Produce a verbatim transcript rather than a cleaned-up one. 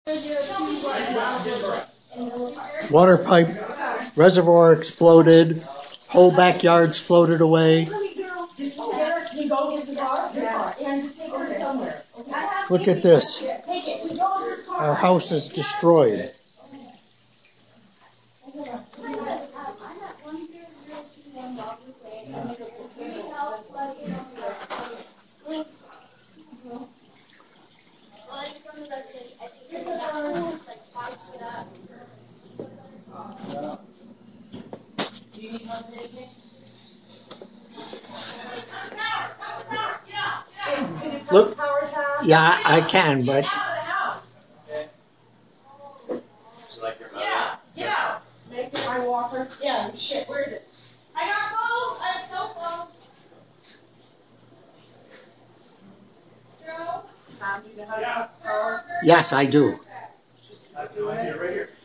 Water pipe reservoir exploded. Whole backyard's floated away. Look at this. Our house is destroyed. Look, yeah, I can, but yeah, get out. Make my walker. Yeah, shit. Where is it? I got phone. I have cell phone. Joe, um, you know how to yes, I do. I have no idea. Right here.